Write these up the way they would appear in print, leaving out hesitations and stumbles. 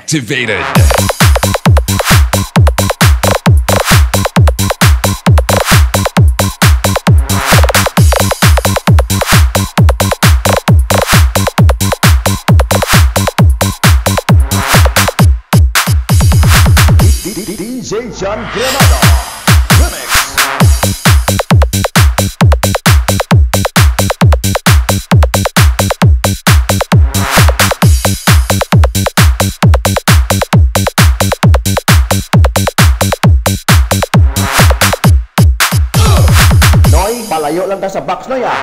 activated. DJ John Granada Remix. Noy, palayo lang ta sa box Noy ah.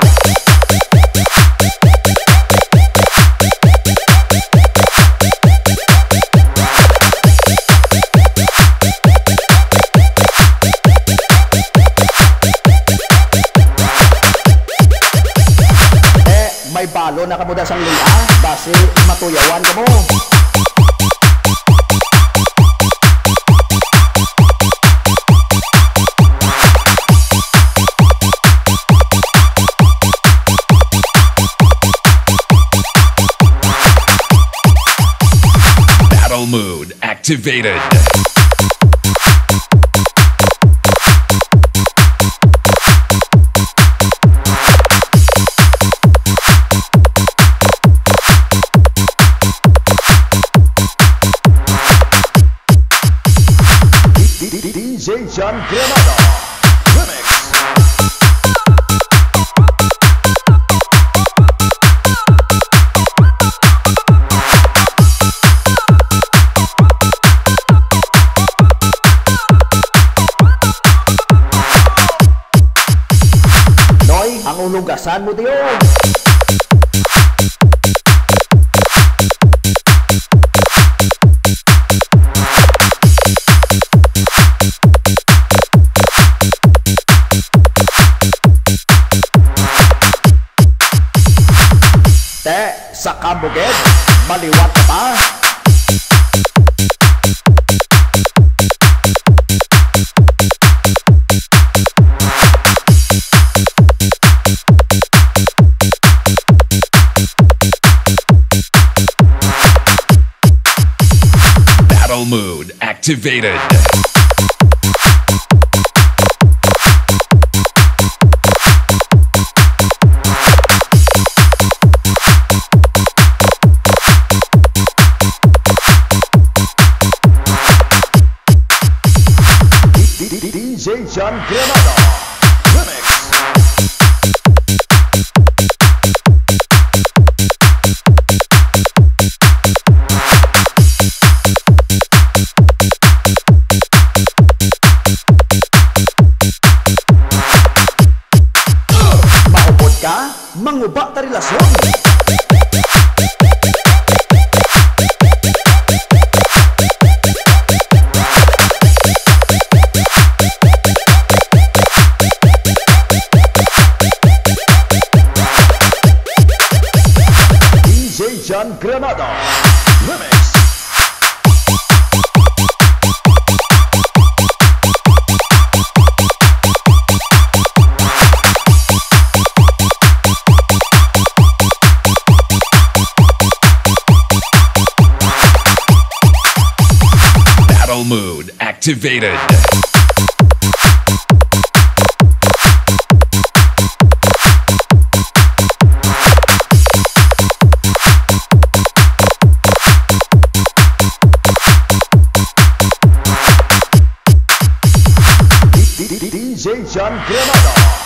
May balo na kamuda sang lila, base matuyawan ka mo. Battle mode activated. DJ John Granada Remix. Noy, ang ulugasan mo diyo. Sa kabugid, maliwat ka pa. Battle mode activated. DJ John Granada Remix. Maupod ka, manguba ta relasyon. John Granada Remix. Battle mode activated. DJ John Granada